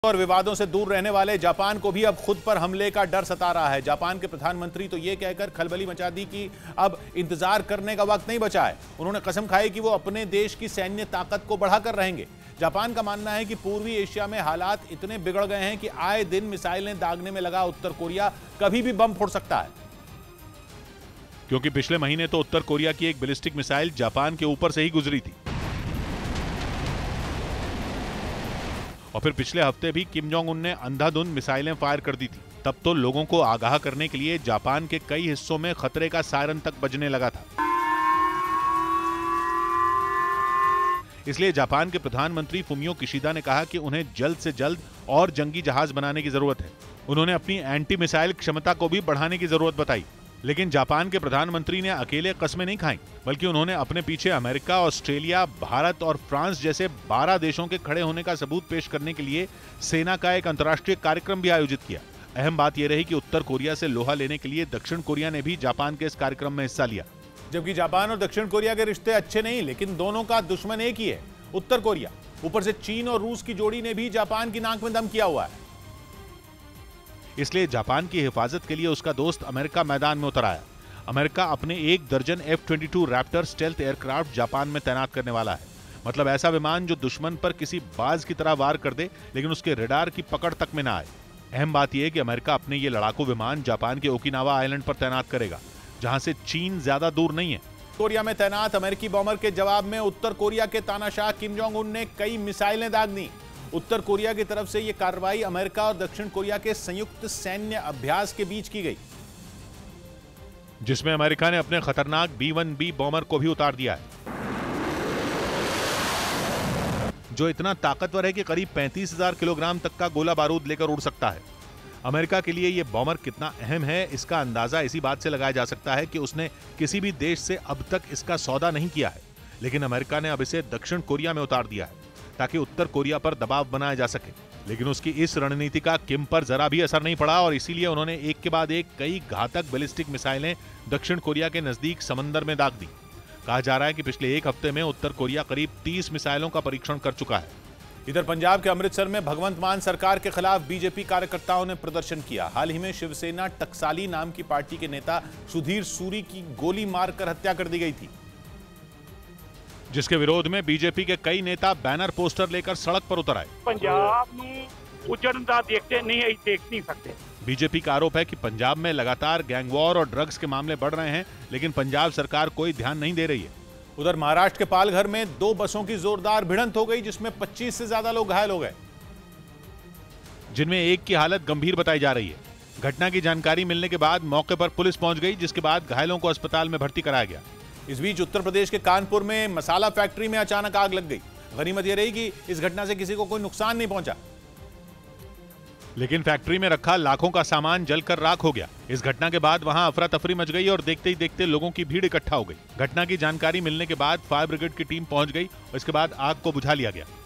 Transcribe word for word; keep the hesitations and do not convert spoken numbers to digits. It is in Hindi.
और विवादों से दूर रहने वाले जापान को भी अब खुद पर हमले का डर सता रहा है। जापान के प्रधानमंत्री तो ये कहकर खलबली मचा दी कि अब इंतजार करने का वक्त नहीं बचा है। उन्होंने कसम खाई कि वो अपने देश की सैन्य ताकत को बढ़ाकर रहेंगे। जापान का मानना है कि पूर्वी एशिया में हालात इतने बिगड़ गए हैं कि आए दिन मिसाइलें दागने में लगा उत्तर कोरिया कभी भी बम फोड़ सकता है, क्योंकि पिछले महीने तो उत्तर कोरिया की एक बैलिस्टिक मिसाइल जापान के ऊपर से ही गुजरी थी। और फिर पिछले हफ्ते भी किम जोंग उन ने अंधाधुंध मिसाइलें फायर कर दी थी। तब तो लोगों को आगाह करने के लिए जापान के कई हिस्सों में खतरे का सायरन तक बजने लगा था। इसलिए जापान के प्रधानमंत्री फुमियो किशिदा ने कहा कि उन्हें जल्द से जल्द और जंगी जहाज बनाने की जरूरत है। उन्होंने अपनी एंटी मिसाइल क्षमता को भी बढ़ाने की जरूरत बताई। लेकिन जापान के प्रधानमंत्री ने अकेले कस्में नहीं खाई, बल्कि उन्होंने अपने पीछे अमेरिका, ऑस्ट्रेलिया, भारत और फ्रांस जैसे बारह देशों के खड़े होने का सबूत पेश करने के लिए सेना का एक अंतर्राष्ट्रीय कार्यक्रम भी आयोजित किया। अहम बात यह रही कि उत्तर कोरिया से लोहा लेने के लिए दक्षिण कोरिया ने भी जापान के इस कार्यक्रम में हिस्सा लिया। जबकि जापान और दक्षिण कोरिया के रिश्ते अच्छे नहीं, लेकिन दोनों का दुश्मन एक ही है, उत्तर कोरिया। ऊपर से चीन और रूस की जोड़ी ने भी जापान की नाक में दम किया हुआ है। इसलिए जापान की हिफाजत के लिए उसका दोस्त अमेरिका मैदान में उतर आया। अमेरिका अपने एक दर्जन F twenty two Raptor stealth aircraft Japan में तैनात करने वाला है। मतलब ऐसा विमान जो दुश्मन पर किसी बाज की तरह वार कर दे, लेकिन उसके रडार की पकड़ तक में ना आए। अहम बात यह है कि अमेरिका अपने ये लड़ाकू विमान जापान के ओकिनावा आइलैंड पर तैनात करेगा, जहां से चीन ज्यादा दूर नहीं है। कोरिया में तैनात अमेरिकी बॉम्बर के जवाब में उत्तर कोरिया के तानाशाह किम जोंग उन ने कई मिसाइलें दाग दी। उत्तर कोरिया की तरफ से यह कार्रवाई अमेरिका और दक्षिण कोरिया के संयुक्त सैन्य अभ्यास के बीच की गई, जिसमें अमेरिका ने अपने खतरनाक बी वन बी बॉम्बर को भी उतार दिया है, जो इतना ताकतवर है कि करीब पैंतीस हजार किलोग्राम तक का गोला बारूद लेकर उड़ सकता है। अमेरिका के लिए यह बॉम्बर कितना अहम है, इसका अंदाजा इसी बात से लगाया जा सकता है कि उसने किसी भी देश से अब तक इसका सौदा नहीं किया है, लेकिन अमेरिका ने अब इसे दक्षिण कोरिया में उतार दिया है ताकि उत्तर कोरिया पर दबाव बनाया जा सके। लेकिन उसकी इस रणनीति का किम पर जरा भी असर नहीं पड़ा और इसीलिए उन्होंने एक के बाद एक कई घातक बैलिस्टिक मिसाइलें दक्षिण कोरिया के नजदीक समंदर में दाग दी। कहा जा रहा है कि पिछले एक हफ्ते में उत्तर कोरिया करीब तीस मिसाइलों का परीक्षण कर चुका है। इधर पंजाब के अमृतसर में भगवंत मान सरकार के खिलाफ बीजेपी कार्यकर्ताओं ने प्रदर्शन किया। हाल ही में शिवसेना टकसाली नाम की पार्टी के नेता सुधीर सूरी की गोली मारकर हत्या कर दी गई थी, जिसके विरोध में बीजेपी के कई नेता बैनर पोस्टर लेकर सड़क पर उतर आए। पंजाब नूं उजड़दा देखते नहीं देख नहीं सकते। बीजेपी का आरोप है कि पंजाब में लगातार गैंगवॉर और ड्रग्स के मामले बढ़ रहे हैं, लेकिन पंजाब सरकार कोई ध्यान नहीं दे रही है। उधर महाराष्ट्र के पालघर में दो बसों की जोरदार भिड़ंत हो गई, जिसमें पच्चीस से ज्यादा लोग घायल हो गए, जिनमें एक की हालत गंभीर बताई जा रही है। घटना की जानकारी मिलने के बाद मौके पर पुलिस पहुंच गई, जिसके बाद घायलों को अस्पताल में भर्ती कराया गया। इस बीच उत्तर प्रदेश के कानपुर में मसाला फैक्ट्री में अचानक आग लग गई। गनीमत यह रही कि इस घटना से किसी को कोई नुकसान नहीं पहुंचा, लेकिन फैक्ट्री में रखा लाखों का सामान जलकर राख हो गया। इस घटना के बाद वहां अफरा तफरी मच गई और देखते ही देखते लोगों की भीड़ इकट्ठा हो गई। घटना की जानकारी मिलने के बाद फायर ब्रिगेड की टीम पहुंच गई और इसके बाद आग को बुझा लिया गया।